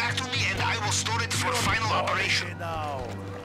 back to me and I will store it for final operation. Now.